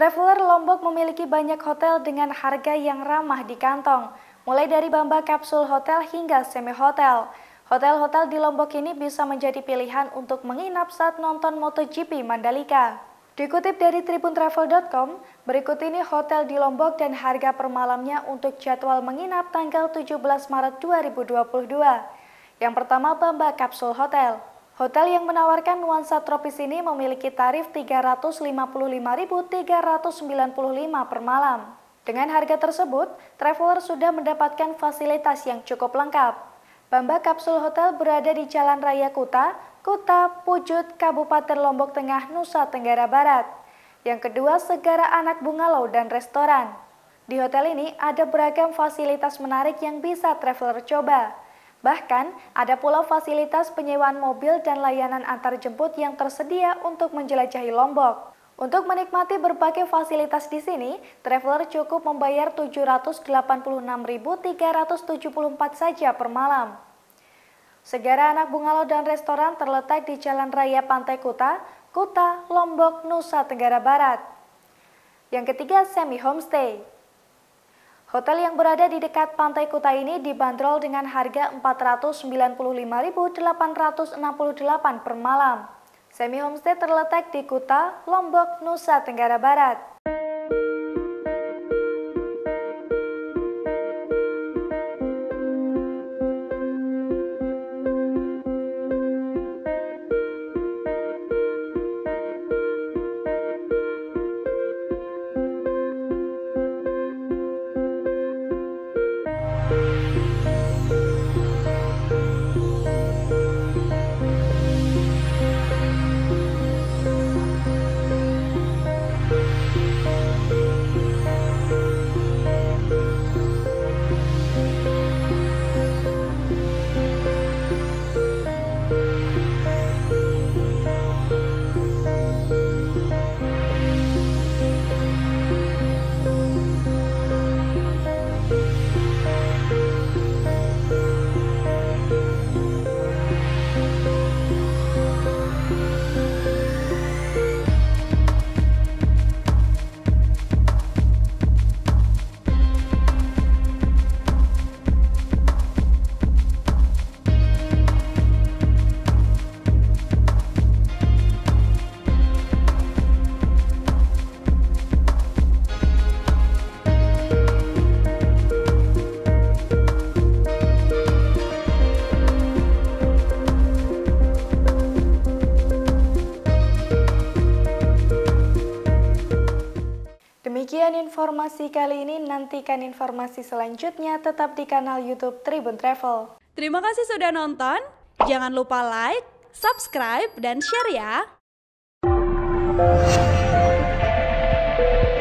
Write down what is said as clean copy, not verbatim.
Traveler Lombok memiliki banyak hotel dengan harga yang ramah di kantong, mulai dari Bamba Kapsul Hotel hingga Semi Hotel. Hotel-hotel di Lombok ini bisa menjadi pilihan untuk menginap saat nonton MotoGP Mandalika. Dikutip dari tribuntravel.com, berikut ini hotel di Lombok dan harga per malamnya untuk jadwal menginap tanggal 17 Maret 2022. Yang pertama, Bamba Kapsul Hotel. Hotel yang menawarkan nuansa tropis ini memiliki tarif Rp355.395 per malam. Dengan harga tersebut, traveler sudah mendapatkan fasilitas yang cukup lengkap. Bamba Kapsul Hotel berada di Jalan Raya Kuta, Pujut, Kabupaten Lombok Tengah, Nusa Tenggara Barat. Yang kedua, Segara Anak Bungalow dan Restoran. Di hotel ini ada beragam fasilitas menarik yang bisa traveler coba. Bahkan, ada pula fasilitas penyewaan mobil dan layanan antarjemput yang tersedia untuk menjelajahi Lombok. Untuk menikmati berbagai fasilitas di sini, traveler cukup membayar Rp786.374 saja per malam. Segara Anak Bungalow dan Restoran terletak di Jalan Raya Pantai Kuta, Lombok, Nusa Tenggara Barat. Yang ketiga, Semi Homestay. Hotel yang berada di dekat Pantai Kuta ini dibanderol dengan harga Rp495.868 per malam. Semi Homestay terletak di Kuta, Lombok, Nusa Tenggara Barat. Demikian informasi kali ini, nantikan informasi selanjutnya tetap di kanal YouTube Tribun Travel. Terima kasih sudah nonton, jangan lupa like, subscribe, dan share ya!